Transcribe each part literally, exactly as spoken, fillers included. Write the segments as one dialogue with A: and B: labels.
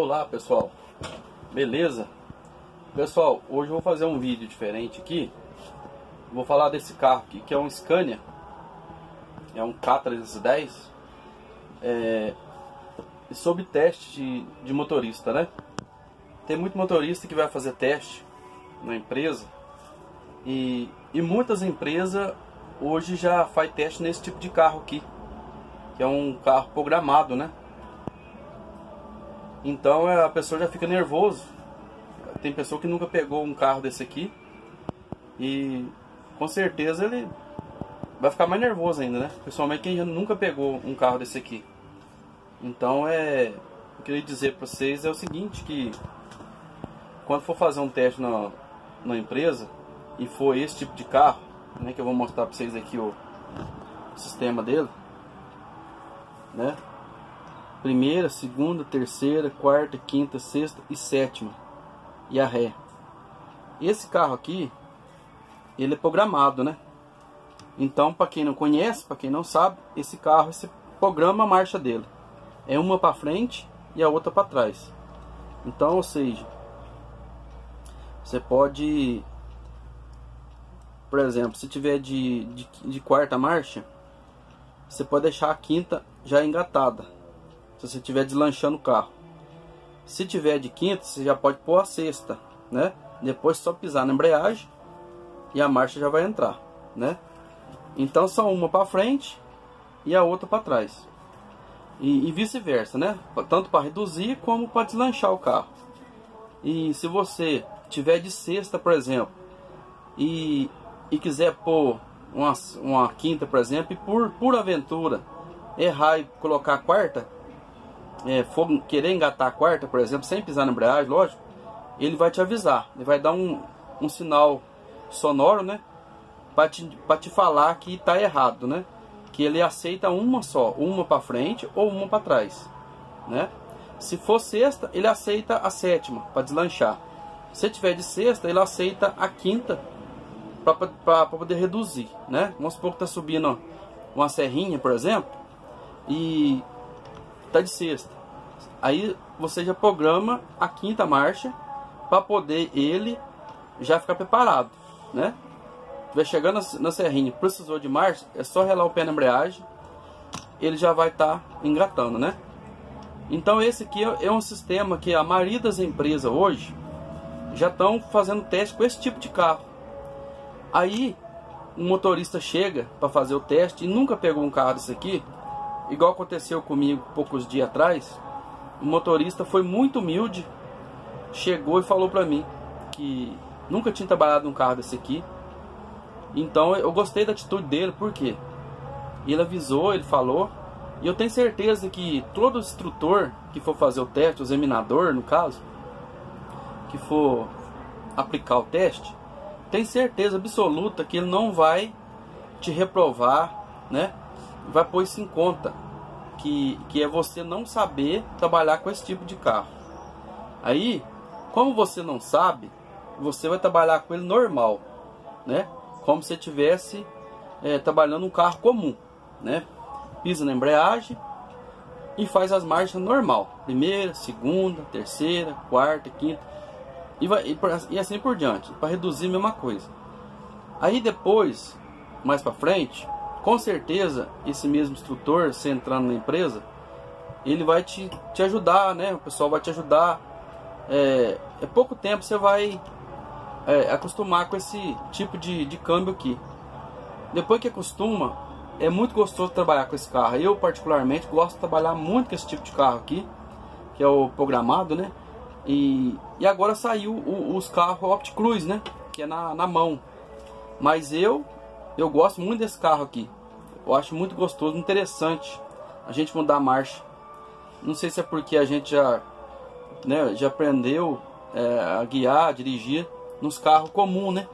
A: Olá pessoal, beleza? Pessoal, hoje eu vou fazer um vídeo diferente aqui. Vou falar desse carro aqui, que é um Scania. É um K trezentos e dez é, Sob teste de, de motorista, né? Tem muito motorista que vai fazer teste na empresa. E, e muitas empresas hoje já faz teste nesse tipo de carro aqui, que é um carro programado, né? Então a pessoa já fica nervoso. Tem pessoa que nunca pegou um carro desse aqui e com certeza ele vai ficar mais nervoso ainda, né? Principalmente quem nunca pegou um carro desse aqui. Então é, eu queria dizer para vocês é o seguinte, que quando for fazer um teste na, na empresa e for esse tipo de carro, né, que eu vou mostrar para vocês aqui o, o sistema dele, né? Primeira, segunda, terceira, quarta, quinta, sexta e sétima. E a ré. Esse carro aqui, ele é programado, né? Então, para quem não conhece, para quem não sabe, esse carro, você programa a marcha dele. É uma para frente e a outra para trás. Então, ou seja, você pode, por exemplo, se tiver de, de, de quarta marcha, você pode deixar a quinta já engatada, se você estiver deslanchando o carro. Se tiver de quinta, você já pode pôr a sexta, né? Depois só pisar na embreagem e a marcha já vai entrar, né? Então são uma para frente e a outra para trás. E, e vice-versa, né? Tanto para reduzir como para deslanchar o carro. E se você tiver de sexta, por exemplo, e, e quiser pôr uma, uma quinta, por exemplo, e por, por aventura errar e colocar a quarta, É, for querer engatar a quarta, por exemplo, sem pisar na embreagem, lógico, ele vai te avisar, ele vai dar um, um sinal sonoro, né, para te, para te falar que está errado, né, que ele aceita uma só, uma para frente ou uma para trás, né. Se for sexta, ele aceita a sétima para deslanchar. Se tiver de sexta, ele aceita a quinta para poder reduzir, né. Vamos supor que está subindo uma serrinha, por exemplo, e tá de sexta, aí você já programa a quinta marcha para poder ele já ficar preparado, né? Vai chegando na, na serrinha, precisou de marcha, é só relar o pé na embreagem, ele já vai estar tá engatando, né? Então esse aqui é, é um sistema que a maioria das empresas hoje já estão fazendo teste com esse tipo de carro. Aí um motorista chega para fazer o teste e nunca pegou um carro desse aqui. Igual aconteceu comigo poucos dias atrás, o motorista foi muito humilde, chegou e falou pra mim que nunca tinha trabalhado num carro desse aqui. Então eu gostei da atitude dele, porque ele avisou, ele falou, e eu tenho certeza que todo instrutor que for fazer o teste, o examinador no caso, que for aplicar o teste, tem certeza absoluta que ele não vai te reprovar, né? Vai pôr isso em conta, que, que é você não saber trabalhar com esse tipo de carro. Aí, como você não sabe, você vai trabalhar com ele normal, né? Como se estivesse é, trabalhando um carro comum, né? Pisa na embreagem e faz as marchas normal. Primeira, segunda, terceira, quarta, quinta e, vai, e, e assim por diante, para reduzir a mesma coisa. Aí depois, mais para frente, com certeza, esse mesmo instrutor, você entrando na empresa, ele vai te, te ajudar, né? O pessoal vai te ajudar. É, é pouco tempo você vai é, acostumar com esse tipo de, de câmbio aqui. Depois que acostuma, é muito gostoso trabalhar com esse carro. Eu, particularmente, gosto de trabalhar muito com esse tipo de carro aqui, que é o programado, né? E, e agora saiu o, os carros Opti Cruise, né? Que é na, na mão. Mas eu... Eu gosto muito desse carro aqui. Eu acho muito gostoso, interessante a gente mudar a marcha. Não sei se é porque a gente já, né, já aprendeu é, a guiar, a dirigir nos carros comuns, né?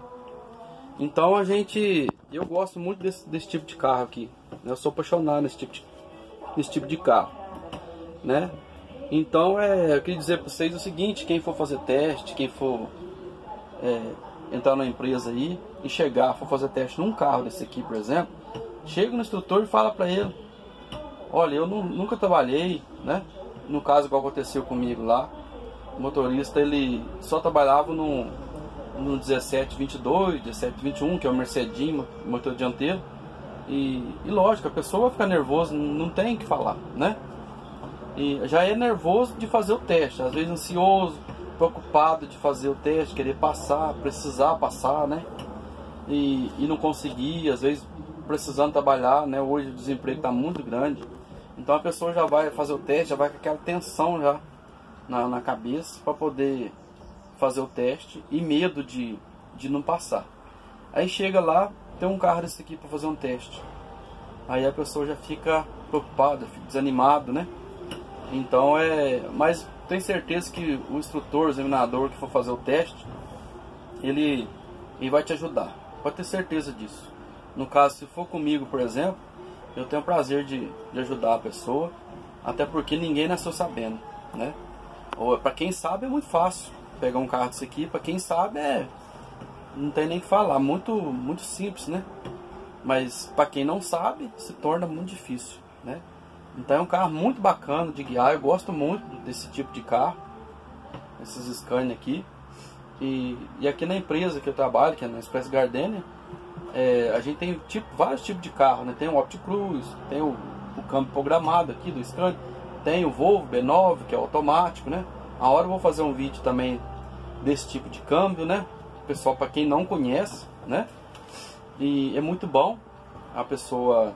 A: Então a gente, eu gosto muito desse, desse tipo de carro aqui. Eu sou apaixonado nesse tipo de, nesse tipo de carro, né? Então é, eu queria dizer para vocês o seguinte: quem for fazer teste, quem for é, entrar na empresa aí e chegar, for fazer teste num carro desse aqui, por exemplo, chega no instrutor e fala para ele: olha, eu não, nunca trabalhei, né? No caso igual aconteceu comigo lá, o motorista ele só trabalhava no, no dezessete vinte e dois, dezessete vinte e um, que é o Mercedinho, motor dianteiro. E, e lógico, a pessoa vai ficar nervosa, não tem o que falar, né? E já é nervoso de fazer o teste, às vezes ansioso, preocupado de fazer o teste, querer passar, precisar passar, né? E, e não conseguir, às vezes precisando trabalhar, né? Hoje o desemprego está muito grande, então a pessoa já vai fazer o teste, já vai com aquela tensão já na, na cabeça para poder fazer o teste e medo de, de não passar. Aí chega lá, tem um carro desse aqui para fazer um teste, aí a pessoa já fica preocupada, fica desanimado, né? Então é, mas tenho certeza que o instrutor, o examinador que for fazer o teste, ele, ele vai te ajudar, pode ter certeza disso. No caso, se for comigo, por exemplo, eu tenho o prazer de, de ajudar a pessoa, até porque ninguém nasceu sabendo, né? Ou para quem sabe é muito fácil pegar um carro desse aqui, para quem sabe é, não tem nem o que falar, muito, muito simples, né? Mas para quem não sabe, se torna muito difícil, né? Então é um carro muito bacana de guiar, eu gosto muito desse tipo de carro, esses Scania aqui. E, e aqui na empresa que eu trabalho, que é na Express Gardenia, é, a gente tem tipo, vários tipos de carro, né? Tem o OptiCruise, tem o, o câmbio programado aqui do Scania, tem o Volvo B nove, que é automático, né? A hora eu vou fazer um vídeo também desse tipo de câmbio, né? Pessoal, para quem não conhece, né? E é muito bom a pessoa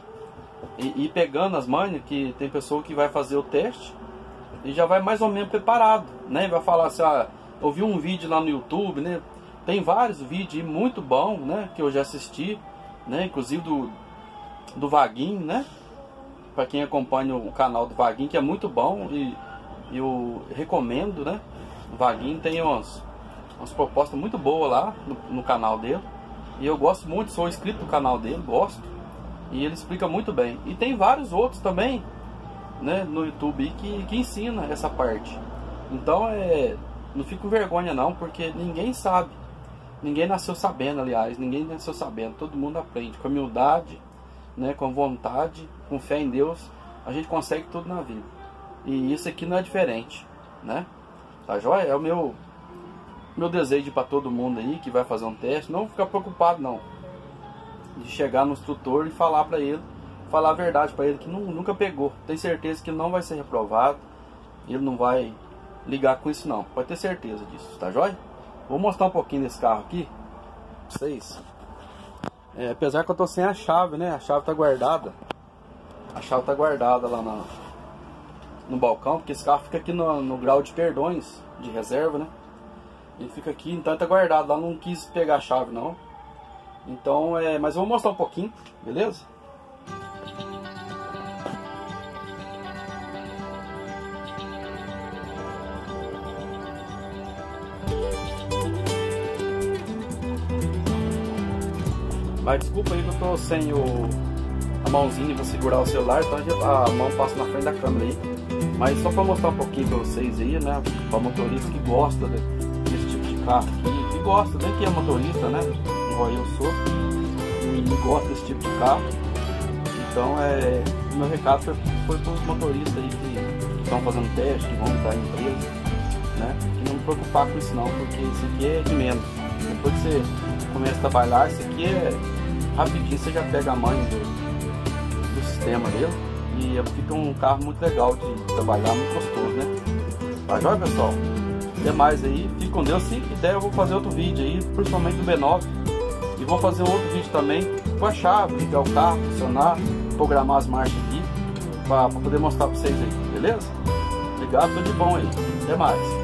A: ir pegando as manhas, que tem pessoa que vai fazer o teste e já vai mais ou menos preparado, né? Vai falar assim, ah, eu vi um vídeo lá no YouTube, né? Tem vários vídeos muito bons, né? Que eu já assisti, né? Inclusive do, do Vaguinho, né? Para quem acompanha o canal do Vaguinho, que é muito bom e eu recomendo, né? O Vaguinho tem umas, umas propostas muito boas lá no, no canal dele. E eu gosto muito, sou inscrito no canal dele, gosto. E ele explica muito bem. E tem vários outros também, né, no YouTube que, que ensina essa parte. Então é, não fico com vergonha não, porque ninguém sabe. Ninguém nasceu sabendo, aliás, ninguém nasceu sabendo. Todo mundo aprende com humildade, né, com vontade, com fé em Deus. A gente consegue tudo na vida. E isso aqui não é diferente, né? Tá joia? É o meu, meu desejo para todo mundo aí que vai fazer um teste. Não ficar preocupado não. De chegar no instrutor e falar para ele, falar a verdade para ele, que não, nunca pegou. Tem certeza que ele não vai ser reprovado, ele não vai ligar com isso não, pode ter certeza disso, tá joia? Vou mostrar um pouquinho desse carro aqui pra vocês. É, apesar que eu tô sem a chave, né? A chave tá guardada. A chave tá guardada lá na, no balcão, porque esse carro fica aqui no, no grau de perdões de reserva, né? Ele fica aqui, então tá guardado lá, não quis pegar a chave não. Então, é, mas eu vou mostrar um pouquinho, beleza? Mas desculpa aí que eu tô sem o, a mãozinha para segurar o celular, então a mão passa na frente da câmera aí. Mas só para mostrar um pouquinho para vocês aí, né? Para motorista que gosta de, desse tipo de carro aqui, que gosta, nem que é motorista, né? Igual eu sou, e gosto desse tipo de carro. Então é, o meu recado foi, foi para os motoristas aí que estão fazendo teste, que vão estar em empresa, né? Que não me preocupar com isso não, porque isso aqui é de menos. Depois que você começa a trabalhar, isso aqui é rapidinho, você já pega a manha do, do sistema dele. E fica um carro muito legal de trabalhar, muito gostoso, né? Tá joia, pessoal? Até mais aí, fique com Deus. Se der, eu vou fazer outro vídeo aí, principalmente do B nove. E vou fazer outro vídeo também com a chave, ligar o carro, funcionar, programar as marchas aqui, para poder mostrar para vocês aí, beleza? Obrigado, tudo de bom aí. Até mais.